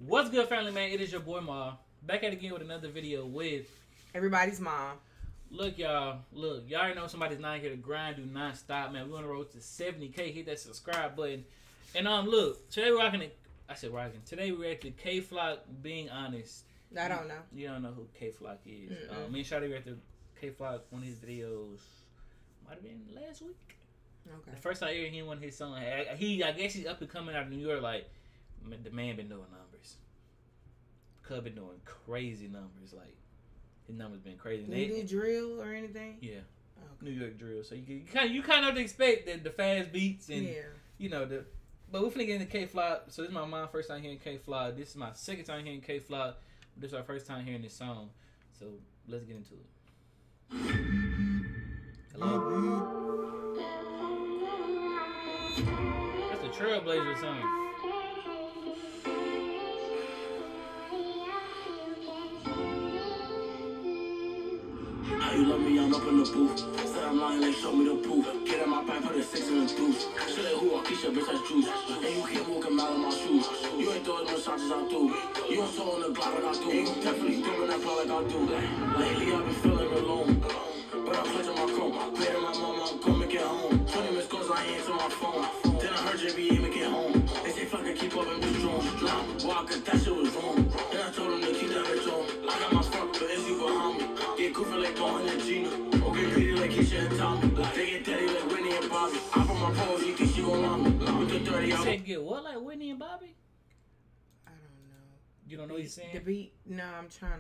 What's good, family, man? It is your boy Ma, back at it again with another video with everybody's mom. Look, y'all. Look, y'all already know somebody's not here to grind, do not stop, man. We're on the road to 70K. Hit that subscribe button. And look, today we're rocking it. I said rocking. Today we're at the K Flock. Being honest, I don't know. You don't know who K Flock is. Me and Shawty were at the K Flock. One of his videos might have been last week. Okay. The first I heard him, one of his songs. I guess he's up and coming out of New York. Like, the man been doing numbers. Cub been doing crazy numbers. Like, his numbers been crazy. Do you do drill or anything? Yeah. Okay. New York drill. So you kind of expect the fast beats and you know the. But we're finna get into K Flock. So this is my first time hearing K Flock. This is my second time hearing K Flock. This is our first time hearing this song. So let's get into it. Hello. That's the Trailblazer song. You love me, I'm up in the booth. Said I'm lying, they show me the proof. Get in my back, put a 6 in the deuce. Shit like who I Keisha, bitch, that's juice. And you can't walk a mile in my shoes. You ain't throwing no shots as I do. You don't throw in the Glock like I do. You definitely throwing that Glock like I do. Lately I've been feeling alone, but I'm clutching my chrome. Playing my mama, I'm coming get home. 20 missed calls, I ain't answer my phone. Then I heard JB aiming get home. They say fuck it, keep up and be strong. Why, cause that shit was wrong. And I told them to keep that bitch on. I got my fuck, but it's you behind me. Get goofy like Dawn and Gina. Or get greedy like Keisha and Tommy. They get daddy like Whitney and Bobby. I put my pose, you think she gon' lie me. With the 30 You said get what, like Whitney and Bobby? I don't know. You don't know what he's saying? The beat, no, I'm trying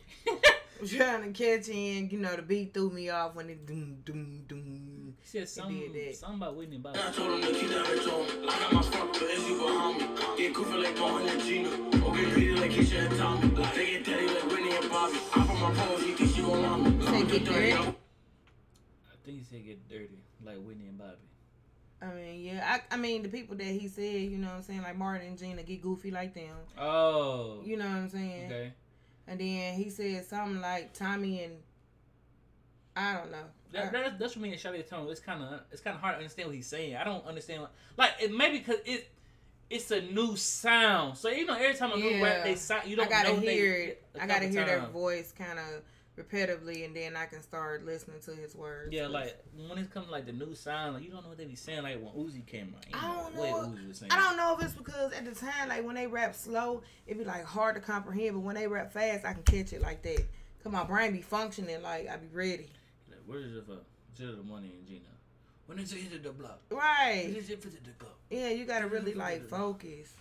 to catch in. You know, the beat threw me off when it doom, doom, doom. He said something about Whitney and Bobby. I told him to keep that bitch on. I got my fuck, but it's you behind me. Get goofy like Dawn and Gina. Or get greedy like Keisha and Tommy. They get daddy like Whitney and Bobby. I put my pose, you think she gon' lie me. Say get dirty. I think he said get dirty, like Whitney and Bobby. I mean, yeah. I mean, the people that he said, you know what I'm saying, like Martin and Gina, get goofy like them. Oh. You know what I'm saying? Okay. And then he said something like Tommy and I don't know. That's what me and Shawty told him. It's kind of hard to understand what he's saying. I don't understand. Like it maybe because it's a new sound. So you know, every time a new rap they sound, you don't I gotta know hear it. I gotta hear their times. voice kind of repetitively, and then I can start listening to his words. Yeah, like when it comes to, like the new sound, like you don't know what they be saying. Like when Uzi came out, I don't know. What Uzi was saying. I don't know if it's because at the time, like when they rap slow, it be like hard to comprehend. But when they rap fast, I can catch it like that. Cause my brain be functioning, like I be ready. Like, where's the money in Gina? When is it hit the block? Right. When is it for the go? Yeah, you gotta really like focus.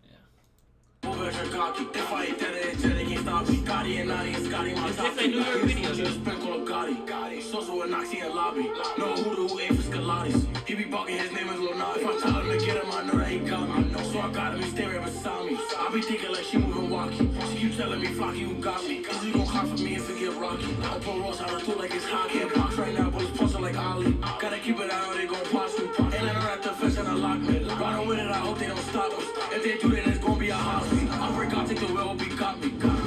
If I ain't dead and dead, they can't stop me. Gotti and Naughty and Scotty, my top. It's like New York videos. Just sprinkle of Gotti. Social with Noxie and Lobby. No who ain't for Scalatis. He be bugging, his name is Lil Nas. If I tell him to get him, I know that he got me. So I got him, he stay right beside me. I be thinking like she moving walkie. She keep telling me, Flocky, you got me. Cause you gon' cry for me and forget Rocky. I pull Ross out of two like it's hockey. Can't box right now, but it's posted like Ali. Gotta keep it out or they gon' pass me. And I don't have to fence and unlock me. Riding with it, I hope they don't stop us. If they do, then it's gon' be a hospital. I forgot to take the wheel, he got me.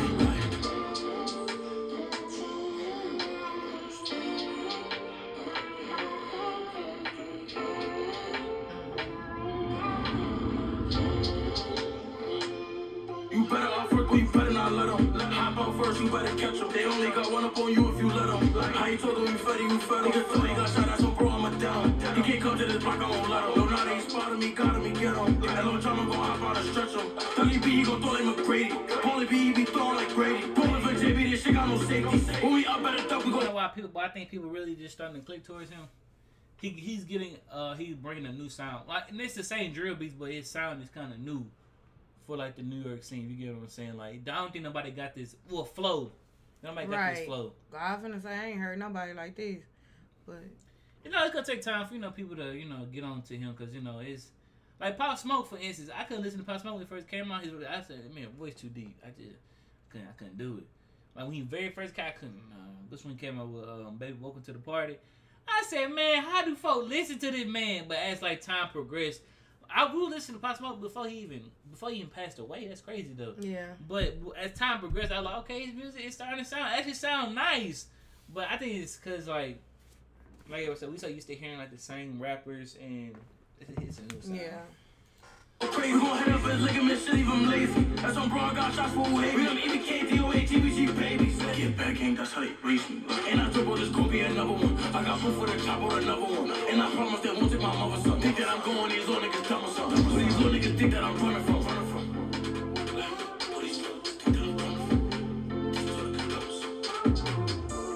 You better off work, but you better not let them. Hop out first, you better catch them. They only got one up on you if you let them. How you told them you fed him, you fed him. Nigga told me got shot at, so bro, I'm a down. He can't come to this block, I won't let him. No, now they ain't spotted me, got him, he get him. That little drama gon' hop out and stretch him. Tony B, he gon' throw like McGrady. Paulie B, he be throwing like Grady. Pulling for JB, this shit got no safety. When we up at the top, we You know go. why I think people really just starting to click towards him. He's bringing a new sound. Like, and it's the same drill beats, but his sound is kind of new for like the New York scene. You get what I'm saying? Like, I don't think nobody got this flow. Nobody got this flow. I was finna say I ain't heard nobody like this, but you know it's gonna take time for people to get on to him because it's like Pop Smoke for instance. I couldn't listen to Pop Smoke when he first came out. I said, man, voice too deep. I couldn't do it. Like when he very first came, I couldn't. This one came out with Baby Welcome to the Party. I said, man, how do folks listen to this man? But as like time progressed, I will listen to Pop Smoke before he even passed away. That's crazy though. yeah. But as time progressed, I was like, okay, his music is starting to sound nice. But I think it's because like I said, we so used to hearing like the same rappers, and it's a new sound. Yeah. Crazy, gon' head up his ligament, shit, leave him lazy. That's on broad, my shots for who hate me. We them EBK, DOA, TBG, babies. Get back, gang, that's how they raise me. And I dribble, this gon' be another one. I got proof for the chop or another one. And I promise that won't take my mother son. Think that I'm going, these little niggas tell me something. But these little niggas think that I'm running from. What these little niggas think that I'm running from. These little niggas tell me something.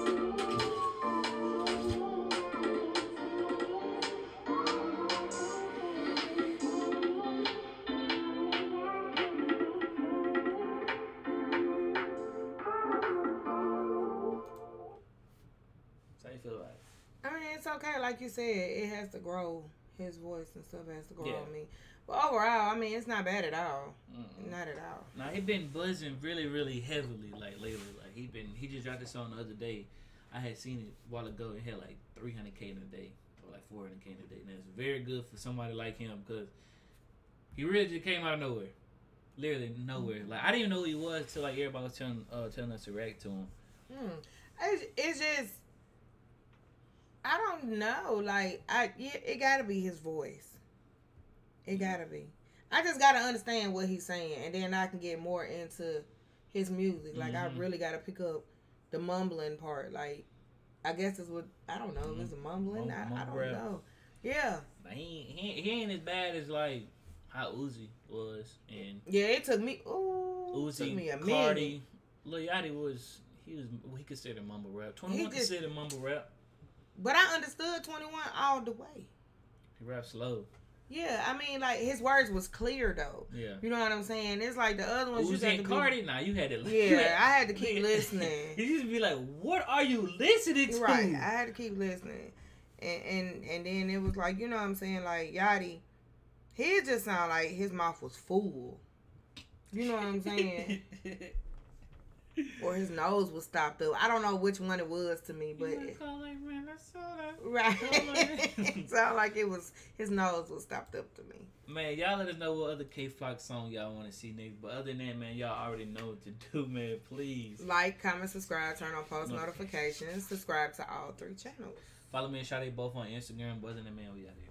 How you feel about it? I mean, it's okay. Like you said, it has to grow. His voice and stuff has to grow Yeah. on me. But overall, I mean, it's not bad at all. Not at all. Now he been buzzing really, really heavily like lately. Like he just dropped this song the other day. I had seen it a while ago. It had like 300K in a day or like 400K in a day, and it's very good for somebody like him because he really just came out of nowhere, literally nowhere. Like I didn't even know who he was till like everybody was telling us to react to him. It's just, I don't know. Like it gotta be his voice. It gotta be. I just gotta understand what he's saying, and then I can get more into his music. Like I really gotta pick up the mumbling part. Like I guess it's what I don't know. If it's a mumbling, I don't rap. know. Yeah. Like, he ain't as bad as like how Uzi was, and Yeah, it took me. Ooh, Uzi, took me a minute. Cardi, Lil Yachty he considered mumble rap. 21 considered mumble rap. But I understood 21 all the way. He raps slow. Yeah, I mean, like his words was clear though. Yeah. You know what I'm saying? It's like the other ones. Uzi and Cardi, nah, you had to. Yeah, I had to keep listening. You just be like, what are you listening to? Right, I had to keep listening, and then it was like, you know what I'm saying, like Yachty, he just sound like his mouth was full. You know what I'm saying? Or his nose was stopped up. I don't know which one it was to me, but right, sound like it was his nose was stopped up to me. Man, y'all let us know what other K-Flock song y'all want to see next. But other than that, man, y'all already know what to do, man. Please Like, comment, subscribe, turn on post notifications, subscribe to all 3 channels. follow me and Sade both on Instagram. But other than that, man, we out here.